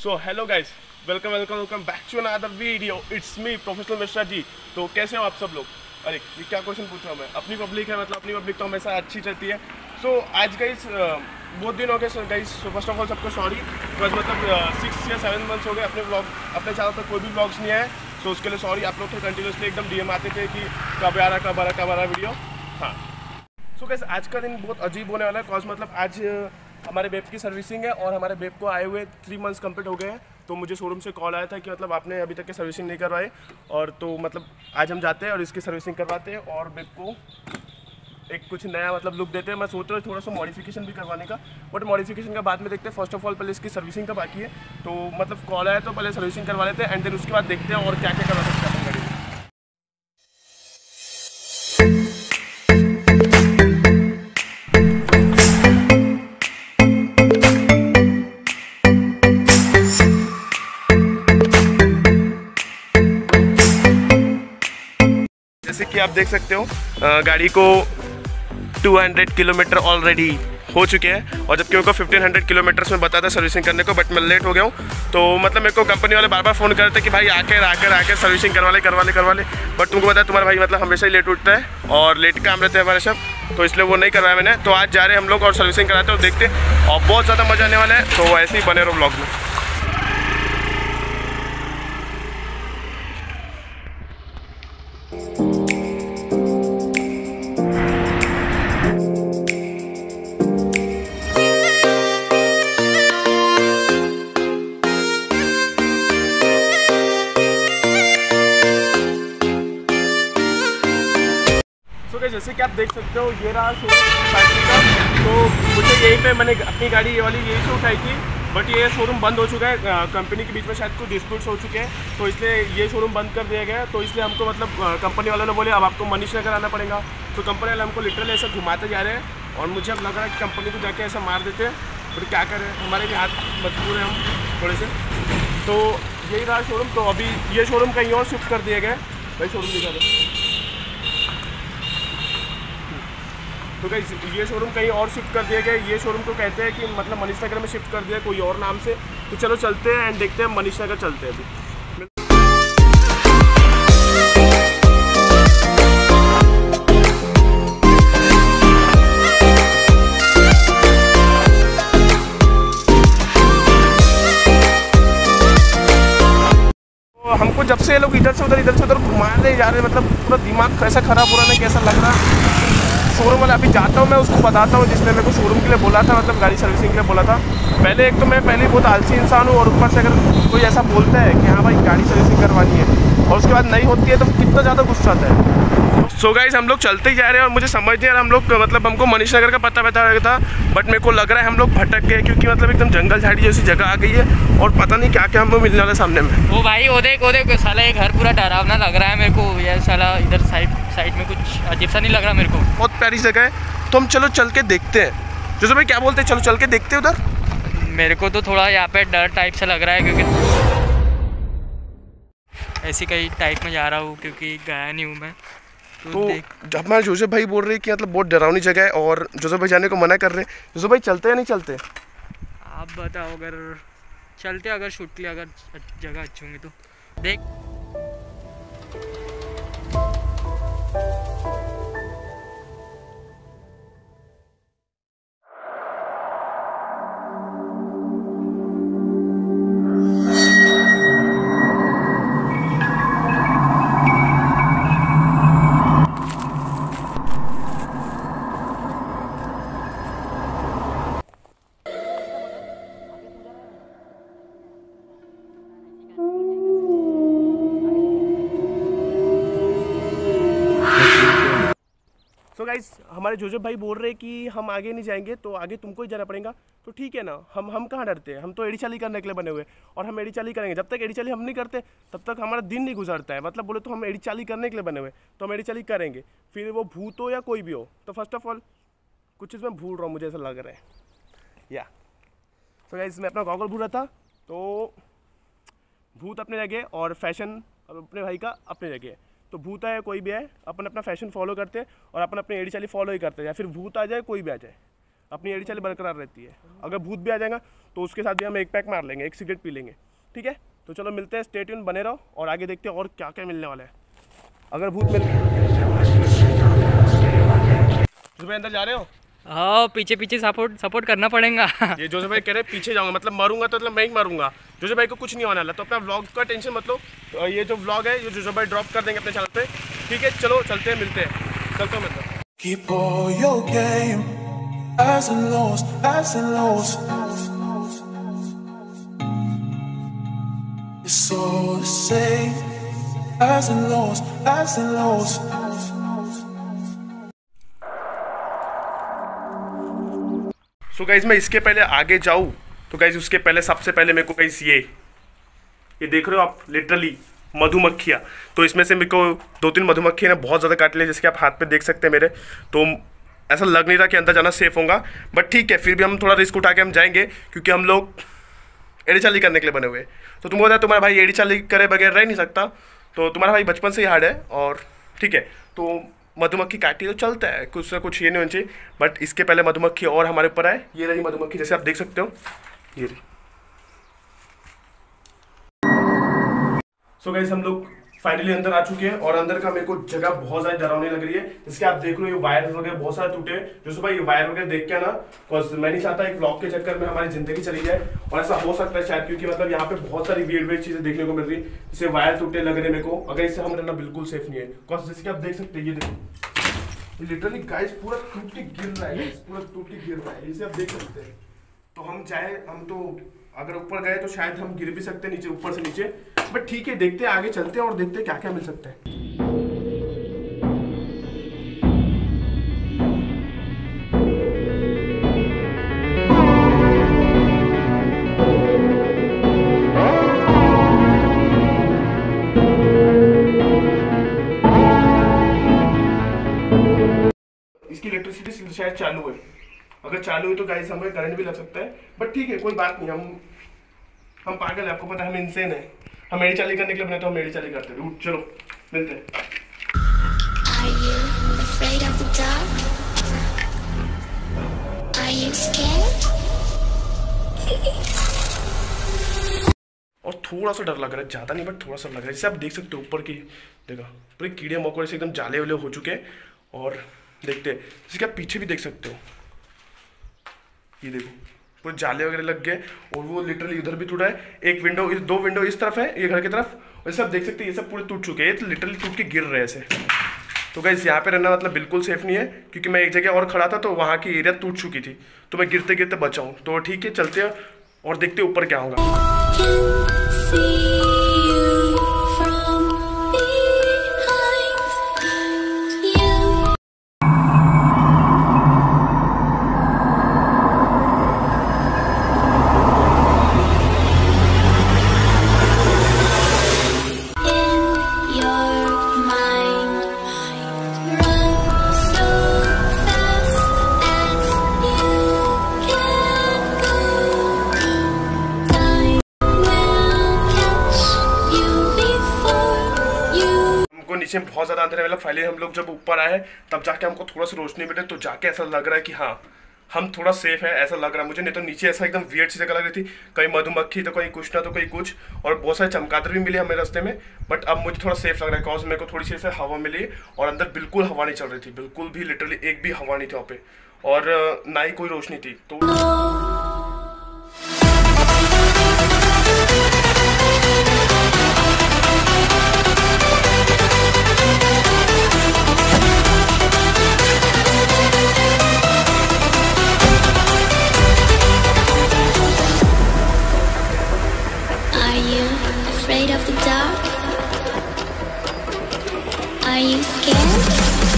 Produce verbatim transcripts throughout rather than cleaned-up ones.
So hello guys, welcome welcome welcome back to another video. It's me professional Mishra ji. तो कैसे हो आप सब लोग? अरे ये क्या क्वेश्चन पूछ रहा हूँ मैं? अपनी पब्लिक है, मतलब अपनी पब्लिक तो हमेशा अच्छी रहती है। सो so, आज गाइस बहुत दिन हो गए गाइस। फर्स्ट ऑफ ऑल सबको सॉरी, बस मतलब सिक्स या सेवन मंथ्स हो गए अपने ब्लॉग अपने चैनल पर कोई भी ब्लॉग्स नहीं आए। सो so, उसके लिए सॉरी। आप लोग तो कंटिन्यूसली एकदम डीएम आते थे कि कब आ रहा कब आ रहा कब आ रहा वीडियो। हाँ, सो so, गाइस आज का दिन बहुत अजीब होने वाला है, कॉज मतलब आज हमारे वेब की सर्विसिंग है और हमारे वेब को आए हुए थ्री मंथ्स कंप्लीट हो गए हैं। तो मुझे शोरूम से कॉल आया था कि मतलब आपने अभी तक की सर्विसिंग नहीं करवाई, और तो मतलब आज हम जाते हैं और इसकी सर्विसिंग करवाते हैं और वेब को एक कुछ नया मतलब लुक देते हैं। मैं सोच रहा हूँ थोड़ा सा मॉडिफिकेशन भी करवाने का, बट मॉडिफिकेशन का बाद में देखते हैं। फर्स्ट ऑफ ऑल पहले इसकी सर्विसिंग का बाकी है, तो मतलब कॉल आया तो पहले सर्विसिंग करवा लेते हैं एंड देन उसके बाद देखते हैं और क्या क्या करवा सकते हैं अपन गाड़ी में। जैसे कि आप देख सकते हो गाड़ी को दो सौ किलोमीटर ऑलरेडी हो चुके हैं, और जबकि मेरे को पंद्रह सौ किलोमीटर्स में बताया था सर्विसिंग करने को, बट मैं लेट हो गया हूँ। तो मतलब मेरे को कंपनी वाले बार बार फ़ोन कर रहे थे कि भाई आकर आकर आकर सर्विसिंग करवा ले करवा ले करवा ले बट तुमको पता है तुम्हारा भाई मतलब हमेशा ही लेट उठता है और लेट काम रहते हैं हमारे सब, तो इसलिए वो नहीं करवाया मैंने। तो आज जा रहे हैं हम लोग और सर्विसिंग कराते हैं और देखते हैं, और बहुत ज़्यादा मज़ा आने वाला है। तो ऐसे ही बने रहो ब्लॉग में। जैसे कि आप देख सकते हो ये रहा शोरूम फैक्ट्री का। तो मुझे यहीं पे मैंने अपनी गाड़ी ये वाली यहीं से उठाई थी, बट ये शोरूम बंद हो चुका है। कंपनी के बीच में शायद कुछ डिस्प्यूट्स हो चुके हैं, तो इसलिए ये शोरूम बंद कर दिया गया है। तो इसलिए हमको मतलब कंपनी वालों ने बोले अब आपको मनीष नगर आना पड़ेगा। तो कंपनी वाले हमको लिटरली ऐसे घुमाते जा रहे हैं, और मुझे अब लग रहा है कि कंपनी को जाके ऐसा मार देते हैं, बट क्या करें, हमारे भी हाथ मजबूर हैं हम थोड़े से। तो यही रहा शोरूम। तो अभी ये शोरूम कहीं और शिफ्ट कर दिया गया है। भाई शोरूम दिखा दो। तो गाइस ये शोरूम कहीं और शिफ्ट कर दिया गया। ये शोरूम को कहते हैं कि मतलब मनीष नगर में शिफ्ट कर दिया कोई और नाम से। तो चलो चलते हैं एंड देखते हैं, मनीष नगर चलते हैं अभी। हमको जब से ये लोग इधर से उधर इधर से उधर घुमाने जा रहे हैं, मतलब पूरा दिमाग कैसा खराब हो रहा है, कैसा लग रहा है। शोरूम वाला अभी जाता हूँ मैं उसको बताता हूँ जिसने मेरे को शोरूम के लिए बोला था, मतलब गाड़ी सर्विसिंग के लिए बोला था। पहले एक तो मैं पहले बहुत आलसी इंसान हूँ, और ऊपर से अगर कोई ऐसा बोलता है कि हाँ भाई गाड़ी सर्विसिंग करवानी है और उसके बाद नहीं होती है तो कितना ज़्यादा गुस्सा आता है। सो गाइस हम लोग चलते ही जा रहे हैं और मुझे समझ नहीं आ रहा हम लोग मतलब हमको मनीष नगर का पता बता रहा था, बट मेरे को लग रहा है हम लोग भटक गए, क्योंकि मतलब एकदम जंगल झाड़ी जैसी जगह आ गई है और पता नहीं क्या क्या हमको मिलने वाला है सामने में। ओ भाई ओ देख ओ देख साला ये घर पूरा डरावना लग रहा है मेरे को। ये साला इधर साइड साइड में कुछ अजीब सा नहीं लग रहा मेरे को? बहुत प्यारी जगह है, तो हम चलो चल के देखते हैं। जैसे भाई क्या बोलते हैं, चलो चल के देखते हैं उधर। मेरे को तो थोड़ा यहाँ पे डर टाइप से लग रहा है, क्योंकि ऐसी कई टाइप में जा रहा हूँ, क्योंकि गया नहीं हूँ मैं। तो, तो जब मैं जोसेफ भाई बोल रहे हैं कि मतलब बहुत डरावनी जगह है और जोसेफ भाई जाने को मना कर रहे हैं, जोसेफ भाई चलते या नहीं चलते? आप बताओ, अगर चलते, अगर शूट के लिए अगर जगह अच्छी होंगी तो देख। तो गाइस हमारे जोसेफ भाई बोल रहे हैं कि हम आगे नहीं जाएंगे, तो आगे तुमको ही जाना पड़ेगा। तो ठीक है ना, हम हम कहाँ डरते हैं, हम तो एड़ी चाली करने के लिए बने हुए, और हम एड़ी चाली करेंगे। जब तक एड़ी चाली हम नहीं करते तब तक हमारा दिन नहीं गुजरता है। मतलब बोले तो हम एड़ी चाली करने के लिए बने हुए, तो हम एड़ी चाली करेंगे, फिर वो भूत हो या कोई भी हो। तो फर्स्ट ऑफ ऑल कुछ चीज़ मैं भूल रहा हूँ, मुझे ऐसा लग रहा है या। तो गाइस मैं अपना गॉगल भूल रहा था। तो भूत अपने जगह और फैशन अपने भाई का अपने जगह। तो भूत आए कोई भी आए, अपन अपना फैशन फॉलो करते हैं और अपन अपनी एड़ी चाली फॉलो ही करते हैं, या फिर भूत आ जाए कोई भी आ जाए अपनी एड़ी चाली बरकरार रहती है। अगर भूत भी आ जाएगा तो उसके साथ भी हम एक पैक मार लेंगे, एक सिगरेट पी लेंगे, ठीक है। तो चलो मिलते हैं, स्टे ट्यून बने रहो और आगे देखते हैं और क्या क्या मिलने वाला है। अगर भूत मिल जो अंदर जा रहे हो, हाँ पीछे पीछे सपोर्ट सपोर्ट करना पड़ेगा। ये जोसे भाई कह रहे पीछे जाऊंगा, मतलब मारूंगा तो मतलब मैं ही मारूंगा। जोसे भाई को कुछ नहीं होने वाला, तो अपना व्लॉग का टेंशन मत लो। तो ये जो व्लॉग है ये जोसे भाई ड्रॉप कर देंगे अपने चैनल पे, ठीक है। चलो चलते हैं, मिलते हैं, चलता हूँ मैं। Keep all your game, highs and lows, highs and lows. It's all the same, highs and lows, highs and lows. So guys मैं इसके पहले आगे जाऊँ तो गाइज उसके पहले सबसे पहले मेरे को गाइज ये ये देख रहे हो आप, लिटरली मधुमक्खियाँ। तो इसमें से मेरे को दो तीन मधुमक्खियाँ ने बहुत ज़्यादा काट लिया, जैसे कि आप हाथ पे देख सकते हैं मेरे। तो ऐसा लग नहीं रहा कि अंदर जाना सेफ होगा, बट ठीक है, फिर भी हम थोड़ा रिस्क उठा के हम जाएंगे, क्योंकि हम लोग एड़ी चाली करने के लिए बने हुए। तो तुम बोला तुम्हारा भाई एड़ी चाली करे बगैर रह नहीं सकता, तो तुम्हारा भाई बचपन से ही हार्ड है, और ठीक है। तो मधुमक्खी काटी तो चलता है, कुछ ना कुछ ये नहीं होना चाहिए। बट इसके पहले मधुमक्खी और हमारे ऊपर आए, ये रही मधुमक्खी, जैसे आप देख सकते हो, ये रही। सो गाइस हम लोग फाइनली अंदर आ चुके हैं, और अंदर का मेरे को जगह बहुत ज्यादा डरावनी लग रही है। जैसे आप देख रहे हो ये वायर वगैरह बहुत सारे टूटे हैं। जो भाई ये वायर वगैरह देख के ना, बिकॉज मैं नहीं चाहता एक ब्लॉग के चक्कर में हमारी जिंदगी चली जाए, और ऐसा हो सकता है शायद, क्योंकि मतलब यहाँ पे बहुत सारी वियर्ड वियर्ड चीजें देखने को मिल रही है। जैसे वायर टूटे लग रहे हैं मेरे को, अगर इससे हम रहना बिल्कुल सेफ नहीं है। बिकॉज जैसे कि आप देख सकते हैं, ये देखो लिटरली गाइस पूरा टूट के गिर रहा है, पूरा टूट के गिर रहा है, इसे आप देख सकते हैं। तो हम चाहे हम तो अगर ऊपर गए तो शायद हम गिर भी सकते हैं नीचे, ऊपर से नीचे। बट ठीक है, देखते हैं, आगे चलते हैं और देखते हैं क्या क्या मिल सकता है। इसकी इलेक्ट्रिसिटी शायद चालू है, अगर चालू है तो गाइस हमें करंट भी लग सकता है। बट ठीक है, कोई बात नहीं, हम हम पागल है, आपको पता है हम इंसान है। हम एड़ी चाली करने के लिए बने तो हम एड़ी चाली करते हैं। चलो मिलते हैं। Are you afraid of the dark? Are you scared? और थोड़ा सा डर लग रहा है, ज़्यादा नहीं बट थोड़ा सा लग रहा है। जैसे आप देख सकते हो ऊपर की देखा, पूरे कीड़े मकोड़े से एकदम जाले वाले हो चुके हैं। और देखते हैं, जैसे कि आप पीछे भी देख सकते हो, ये देखो पूरे जाले वगैरह लग गए, और वो लिटरली इधर भी टूटा है। एक विंडो, इस दो विंडो इस तरफ है, ये घर की तरफ, और जैसे आप देख सकते हैं ये सब पूरे टूट चुके हैं, ये लिटरली टूट के गिर रहे हैं ऐसे। तो गाइस यहाँ पे रहना मतलब बिल्कुल सेफ नहीं है, क्योंकि मैं एक जगह और खड़ा था तो वहाँ की एरिया टूट चुकी थी, तो मैं गिरते गिरते बचा हूँ। तो ठीक है, चलते हैं और देखते हैं ऊपर क्या होगा। नीचे बहुत ज़्यादा अंधेरा, मतलब फाइनली हम लोग जब ऊपर आए तब जाके हमको थोड़ा सा रोशनी मिले, तो जाके ऐसा लग रहा है कि हाँ हम थोड़ा सेफ है, ऐसा लग रहा है मुझे। नहीं तो नीचे ऐसा एकदम वियर्ड सी जगह लग रही थी, कहीं मधुमक्खी तो कहीं कुछ ना तो कहीं कुछ, और बहुत सारे चमगादड़ भी मिले हमें रास्ते में। बट अब मुझे थोड़ा सेफ लग रहा है, बिकॉज मेरे को थोड़ी सी ऐसे हवा मिली, और अंदर बिल्कुल हवा नहीं चल रही थी, बिल्कुल भी, लिटरली एक भी हवा नहीं थी वहाँ पे, और ना ही कोई रोशनी थी। तो Afraid of the dark? Are you scared?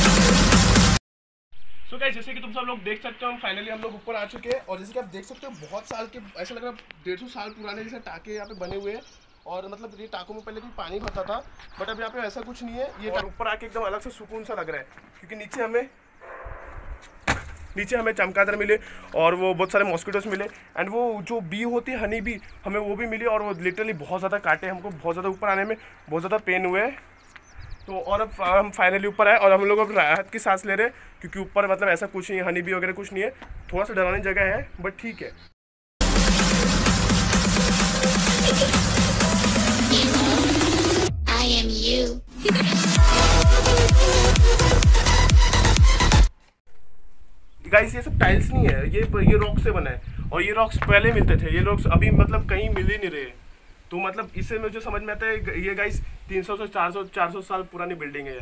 So guys जैसे कि तुम सब लोग देख सकते हो, हम फाइनली हम लोग ऊपर आ चुके हैं, और जैसे कि आप देख सकते हो बहुत साल के, ऐसा लग रहा है डेढ़ सौ साल पुराने जैसे टाके यहाँ पे बने हुए हैं। और मतलब ये टाकों में पहले भी पानी भरता था, बट अब यहाँ पे ऐसा कुछ नहीं है। ये और ऊपर आके एकदम अलग से सुकून सा लग रहा है, क्योंकि नीचे हमें नीचे हमें चमगादड़ मिले, और वो बहुत सारे मॉस्किटोस मिले, एंड वो जो बी होती है हनी बी, हमें वो भी मिली, और वो लिटरली बहुत ज़्यादा काटे हमको, बहुत ज़्यादा ऊपर आने में बहुत ज़्यादा पेन हुए। तो और अब हम फाइनली ऊपर आए और हम लोग अब राहत की सांस ले रहे हैं, क्योंकि ऊपर मतलब ऐसा कुछ नहीं है, हनी बी वगैरह कुछ नहीं है। थोड़ा सा डरावनी जगह है बट ठीक है। I am you. गाइस ये सब टाइल्स नहीं है, ये ये रॉक से बना है और ये रॉक्स पहले मिलते थे, ये रॉक्स अभी मतलब कहीं मिल ही नहीं रहे। तो मतलब इससे मुझे समझ में आता है ये गाइस तीन सौ से चार सौ चार सौ साल पुरानी बिल्डिंग है ये।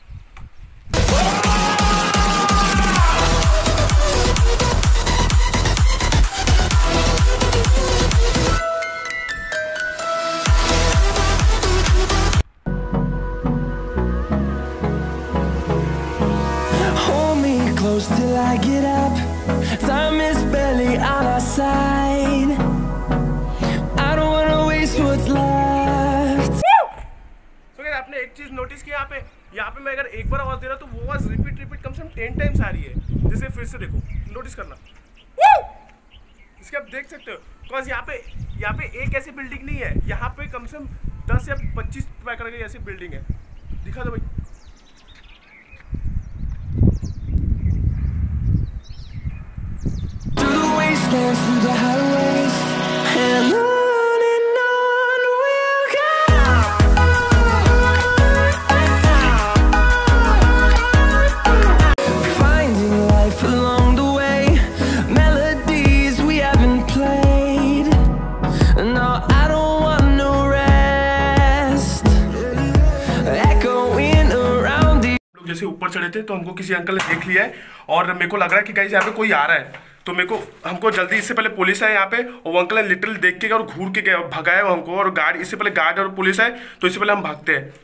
Close till I get up. Time is barely on our side. I don't wanna waste what's left. So guys, आपने एक चीज नोटिस की यहाँ पे यहाँ पे मैं अगर एक बार आवाज दे रहा तो वो आवाज रिपीट रिपीट कम से कम टेन टाइम्स आ रही है। जैसे फिर से देखो, नोटिस करना, इसके आप देख सकते हो। बिकॉज यहाँ पे यहाँ पे एक ऐसी बिल्डिंग नहीं है, यहाँ पे कम से कम दस या पच्चीस प्रकार की ऐसी बिल्डिंग है। दिखा दो भाई। Dance through the highways and on and on we'll go. Finding life along the way, melodies we haven't played. No, I don't want no rest. Echoing around the. लोग जैसे ऊपर चढ़े थे तो हमको किसी अंकल ने देख लिया है और मेरे को लग रहा है कि गाइस यहाँ पे कोई आ रहा है। तो मेरे को हमको जल्दी, इससे पहले पुलिस है यहाँ पे और वो अंकल ने लिटरली देख के और घूर के गए, भगाया वो हमको। और गार्ड, इससे पहले गार्ड और पुलिस है तो इससे पहले हम भागते हैं।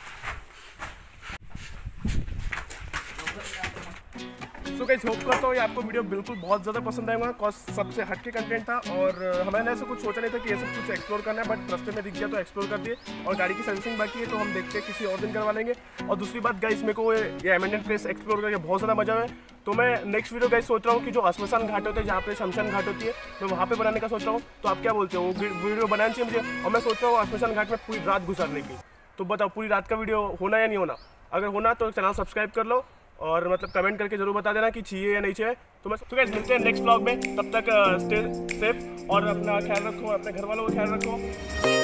सो गाइस होप करता हूँ ये आपको वीडियो बिल्कुल बहुत ज़्यादा पसंद आएगा, कॉज सबसे हटके कंटेंट था और हमें ऐसा कुछ सोचा नहीं था कि ये सब कुछ एक्सप्लोर करना है, बट रास्ते में दिख गया तो एक्सप्लोर कर दिए। और गाड़ी की सर्विसिंग बाकी है तो हम देखते हैं किसी और दिन करवा लेंगे। और दूसरी बात गाइस, मेरे को ये एमेंडेंट प्लेस एक्सप्लोर करके बहुत ज़्यादा मजा है। तो मैं नेक्स्ट वीडियो गाइस सोच रहा हूँ कि जो श्मशान घाट होते हैं, जहाँ पे शमशान घाट होती है, मैं वहाँ पे बनाने का सोच रहा हूँ। तो आप क्या बोलते हो, वो वीडियो बनानी चाहिए मुझे? और मैं सोच रहा हूँ श्मशान घाट में पूरी रात गुजारने की। तो बताओ पूरी रात का वीडियो होना या नहीं होना? अगर होना तो चैनल सब्सक्राइब कर लो और मतलब कमेंट करके जरूर बता देना कि चाहिए या नहीं चाहिए। तो मैं तो गाइस मिलते हैं नेक्स्ट व्लॉग में, तब तक स्टे सेफ और अपना ख्याल रखो, अपने घर वालों का ख्याल रखो।